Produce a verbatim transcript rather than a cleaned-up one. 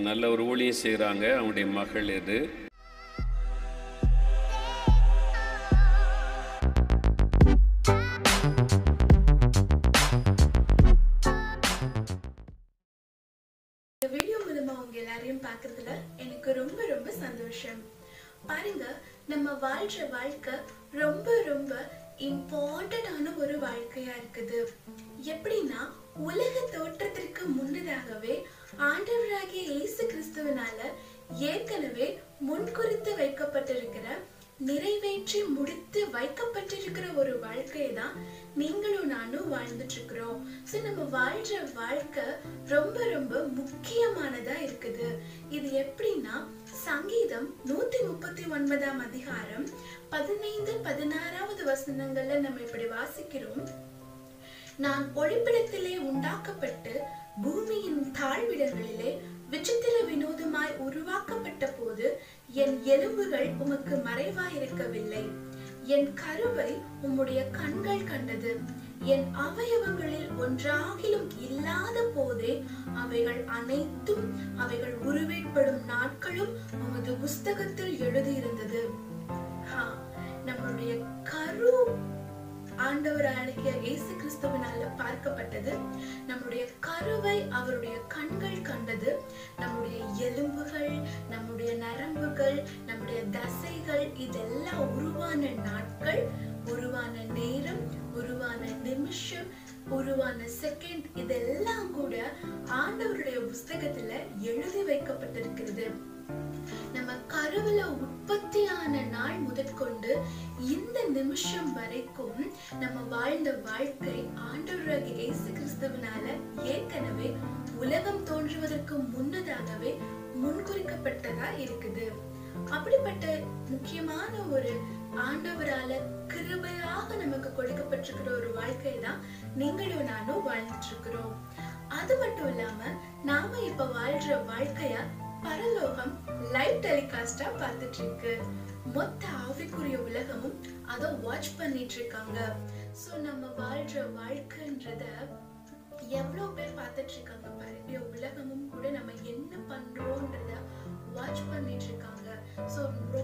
நல்ல ஒரு ஊழியம் செய்கிறாங்க. அவங்களுடைய மகள் இது. இந்த வீடியோ மூலமா உங்க எல்லாரையும் பார்க்கறதுல எனக்கு ரொம்ப ரொம்ப சந்தோஷம். பாருங்க, நம்ம வாழ்ற வாழ்க்கை ரொம்ப ரொம்ப இம்பார்ட்டன்டான ஒரு வாழ்க்கையா இருக்குது. எப்படின்னா, உலக தோற்றத்திற்கு முன்னதாகவே ஆண்டவராகிய இயேசு கிறிஸ்துவினால ஏற்கனவே முன்குறித்து வைக்கப்பட்டிருக்கிற, நிறைவேற்றி முடித்து வைக்கப்பட்டிருக்கிற ஒரு வாழ்க்கையை தான் நீங்களும் நானும் வாழ்ந்துட்டு இருக்கிறோம். ஸோ நம்ம வாழ்ற வாழ்க்கை ரொம்ப ரொம்ப முக்கியமானதா இருக்குது. இது எப்படின்னா, சங்கீதம் நூத்தி முப்பத்தி ஒன்பதாம் அதிகாரம் பதினைந்து பதினாறாவது வசனங்கள்ல நம்ம இப்படி வாசிக்கிறோம். நான் ஒளிப்பிடத்திலே உண்டாக்கப்பட்டு பூமியின் தாழ்விடங்களிலே விசித்திர வினோதமாய் உருவாக்கப்பட்ட போது என் எலும்புகள் உமக்கு மறைவாயிருக்கவில்லை. என் கருவை உம்முடைய கண்கள் கண்டது. என் அவயவங்களில் ஒன்றாகிலும் இல்லாத போதே அவைகள் அனைத்தும் அவைகள் உருவேற்படும் நாட்களும் உமது புஸ்தகத்தில் எழுதியிருந்தது. நம்மளுடைய கரு ஆண்டவராகிய இயேசு கிறிஸ்துவினால பார்க்கப்பட்டது. நம்முடைய கருவை அவருடைய கண்கள் கண்டது. நம்முடைய எலும்புகள், நம்முடைய நரம்புகள், நம்முடைய தசைகள் இதெல்லாம் உருவான நாட்கள், உருவான நேரம், உருவான நிமிஷம், உருவான செகண்ட் இதெல்லாம் கூட ஆண்டவருடைய புஸ்தகத்துல எழுதி வைக்கப்பட்டிருக்கிறது. நம்ம கருவில உற்பத்தியான நாள் முதற்கொண்டு இந்த நிமிஷம் வரைக்கும் நம்ம வாழ்ந்த வாழ்க்கை ஆண்டவராகிய இயேசு கிறிஸ்துவினால ஏற்கனவே உலகம் தோன்றுவதற்கு முன்னதாகவே முன்குறிக்கப்பட்டதா இருக்குது. அப்படிப்பட்ட முக்கியமான ஒரு ஆண்டவரால கிருபையாக நமக்கு கொடுக்கப்பட்டிருக்கிற ஒரு வாழ்க்கை தான் நீங்களும் நானும் வாழ்ந்துட்டு இருக்கிறோம். அது மட்டும் இல்லாம நாம இப்ப வாழ்ற வாழ்க்கைய பரலோகம் லைவ் டெலிகாஸ்டா பார்த்துட்டு இருக்கு. மொத்த ஆவிக்குரிய உலகமும் அதை வாட்ச் பண்ணிட்டு இருக்காங்க. சோ நம்ம வாழ்ற வாழ்க்கைன்றத எவ்வளவு பேர் பார்த்துட்டு இருக்காங்க பாருங்க. உலகமும் கூட நம்ம என்ன பண்றோம்ன்றத வாட்ச் பண்ணிட்டு இருக்காங்க. சோ